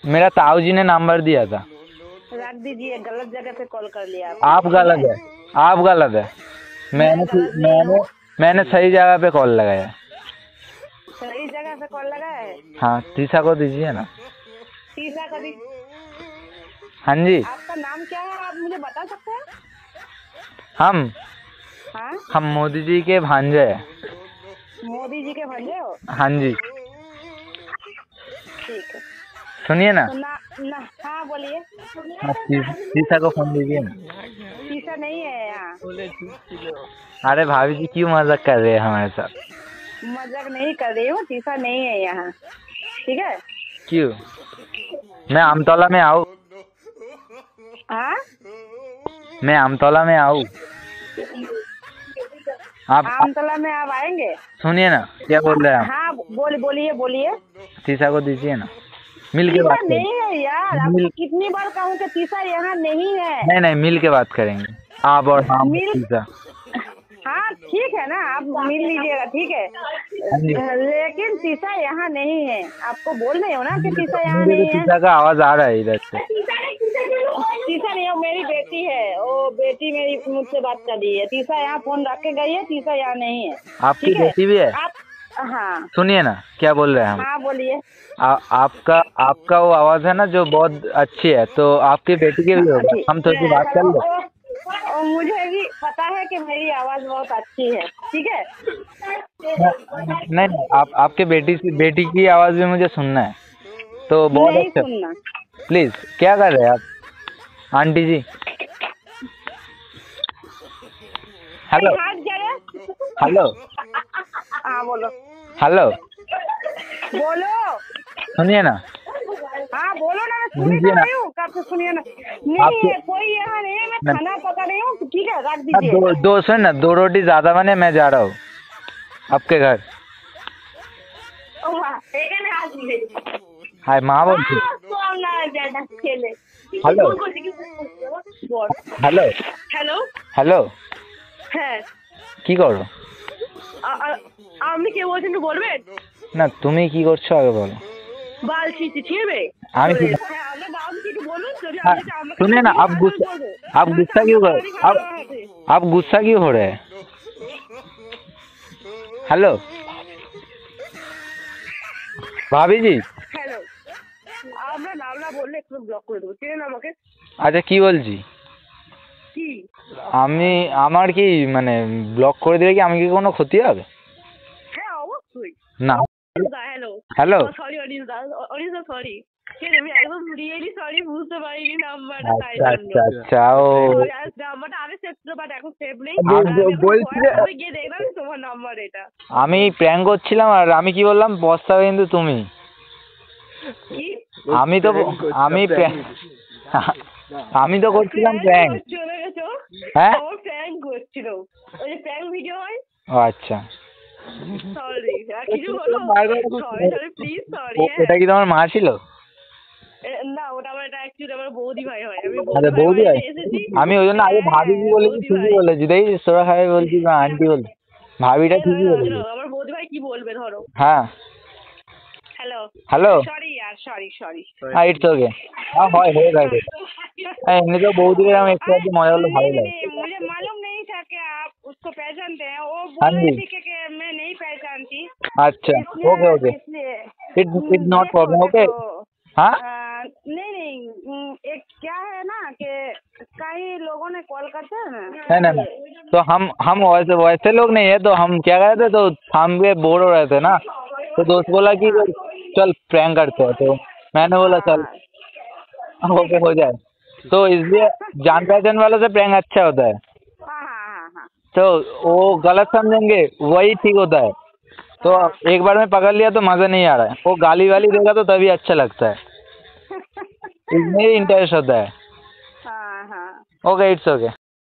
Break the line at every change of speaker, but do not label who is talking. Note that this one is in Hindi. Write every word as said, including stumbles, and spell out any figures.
मेरा ताऊ जी ने नंबर दिया था।
रख दीजिए, गलत जगह पे कॉल कर लिया
आप गलत है, आप गलत है। मैंने मैंने मैंने सही जगह पे कॉल लगाया।
सही जगह पे कॉल लगाया है।
हाँ, तीसा को दीजिए ना।
तीसा को दी।
हाँ जी।
आपका नाम क्या है, आप मुझे बता सकते हैं?
हम
हाँ?
हम मोदी जी के भांजे हैं।
मोदी जी के भांजे हो?
हाँ जी।
ठीक है,
सुनिए ना।
तो ना, ना हाँ बोलिए।
तीसा को फोन दीजिए ना।
तीसा नहीं है यहाँ।
अरे भाभी जी क्यों मजाक कर रहे हैं हमारे साथ?
मजाक नहीं कर रही हूँ, तीसा नहीं है यहाँ, ठीक है?
क्यों? मैं आमतौला में आऊँ?
हाँ,
मैं आमतौला में आऊँ? आप
आमतौला में आप आएंगे?
सुनिए ना क्या बोल रहे हैं आप?
हाँ बोल बोलिए बोलिए।
तीसा को दीजिए ना, मिल के बात
नहीं है यार, आपको कितनी बार कहूँ कि तीसा यहाँ नहीं है।
नहीं नहीं, मिल के बात करेंगे आप और हम। तीसा
हाँ ठीक है ना, आप मिल लीजिएगा, ठीक है, लेकिन तीसा यहाँ नहीं है। आपको बोल रहे हो ना कि तीसा यहाँ नहीं है।
तीसा का आवाज आ रहा है इधर से।
तीसा नहीं है, मेरी बेटी है, वो बेटी मेरी मुझसे बात कर रही है। तीसा यहाँ फोन रख के गई है, तीसा यहाँ नहीं है।
आपकी बेटी भी है?
आप हाँ
सुनिए ना क्या बोल रहे हैं हम।
हाँ बोलिए।
आपका आपका वो आवाज है ना जो बहुत अच्छी है, तो आपकी बेटी की भी होगा। हम थोड़ी बात कर लो।
और मुझे भी पता है कि मेरी आवाज बहुत अच्छी है, ठीक है?
नहीं नहीं, आप आपके बेटी की बेटी की आवाज भी मुझे सुनना है, तो बहुत
नहीं
अच्छा।
सुनना
प्लीज। क्या कर रहे हैं आप आंटी जी? Hello hello.
हाँ बोलो।
हेलो
बोलो।
सुनिए ना।
हाँ बोलो ना, मैं सुन रही हूँ, कब से सुनिए ना। नहीं है कोई यहाँ नहीं है, मैं खाना पका रही हूँ, ठीक है रख दीजिए।
दो दो सुन ना, दो रोटी ज्यादा बने, मैं जा रहा हूँ आपके घर। हाय माँ बोल। Hello hello
hello
hello.
হ্যাঁ
কি করো?
আপনি কে বলছেন একটু বলবেন?
না তুমি কি করছো আগে বলো।
बाल छीनते छीनबे?
আমি কি
আপনার নাম কি একটু বলুন, যদি
हाँ,
আপনি আমাকে
सुनिए ना, आप गुस्सा आप गुस्सा क्यों कर आप आप गुस्सा क्यों हो रहे हैं? हेलो भाभी जी।
হ্যালো, আপনার নাম না বললে একটু ব্লক করে দেবো, চেনেন আমাকে?
আচ্ছা কি বলছি
কি
আমি আমার কি মানে ব্লক করে দিলে কি আমি কি কোনো ক্ষতি হবে?
হ্যাঁ অবশ্যই
না।
হ্যালো
হ্যালো
সরি অনিস দা, অনিস দা সরি, আমি একদম রিয়েলি সরি, বুঝতে পারিনি নাম্বারটা, তাই
আচ্ছা আচ্ছা ও
নাম্বারটা আগে সেভ ছিল, বাট এখন সেভ নেই।
বলছি যে
গিয়ে দেখলাম তোমার নাম্বার এটা।
আমি প্র্যাঙ্ক করছিলাম, আর আমি কি বললাম পস্তাবে কিন্তু তুমি। আমি তো আমি আমি তো করছিলাম প্র্যাঙ্ক।
চলে গেছো?
হ্যাঁ
প্র্যাঙ্ক করছিল, ওই যে প্র্যাঙ্ক ভিডিও হয়।
ও আচ্ছা
সরি, কিছু বলো, সরি সরি প্লিজ সরি।
এটা কি তোমার মা ছিল?
না ওটা আমার, এটা অ্যাকচুয়ালি আমার বৌদি ভাই হয়। আমি
আরে বৌদি ভাই, আমি ওই জন্য আগে ভাবি কি বলেছি, ঠিকই বলেছি। দেখ তোরা খাই বলছি না আন্টি বল, ভাবিটা ঠিকই বলেছি।
আমার বৌদি ভাই কি বলবে ধরো।
হ্যাঁ
হ্যালো
হ্যালো।
সরি यार, সরি সরি।
হ্যাঁ ইটস ওকে। হ্যাঁ হয় হয়ে গেছে। এমনি তো বৌদির আমি একটু একটু মজা করলে ভালো লাগে।
मुझे मालूम नहीं था कि आप उसको पहचानते हैं, वो बोल रही थी कि मैं नहीं पहचानती।
अच्छा okay okay, it's it's not problem. Okay हाँ
नहीं नहीं, एक क्या है ना कि कई लोगों ने कॉल करते हैं ना।
नहीं नहीं, तो हम हम वैसे वैसे लोग नहीं है, तो हम क्या कर रहे थे, तो हम भी बोर हो रहे थे ना, तो दोस्त बोला कि चल प्रैंक करते हैं, तो मैंने बोला चल ओके हो जाए, तो इसलिए जान पहचान वालों से प्रैंक अच्छा होता है। तो वो गलत समझेंगे वही ठीक होता है। तो एक बार में पकड़ लिया तो मज़ा नहीं आ रहा है, वो गाली वाली देगा तो तभी अच्छा लगता है, इसमें इंटरेस्ट होता है। Okay it's okay.